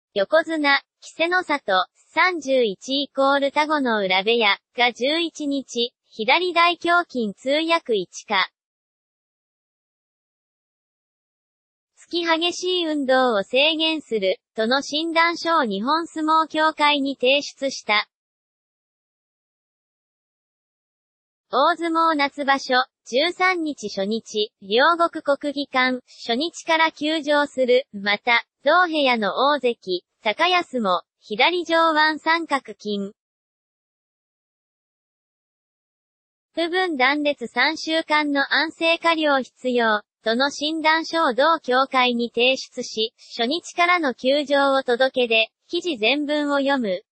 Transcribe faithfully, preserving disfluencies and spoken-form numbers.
横綱、稀勢の里、さんじゅういちイコール田子の浦部屋、がじゅういちにち、左大胸筋痛薬いちか。月激しい運動を制限する、との診断書を日本相撲協会に提出した。大相撲夏場所、じゅうさんにち初日、両国国技館、初日から休場する。また、同部屋の大関、高安も、左上腕三角筋。部分断裂さんしゅうかんの安静加療必要、との診断書を同協会に提出し、初日からの休場を届け出、記事全文を読む。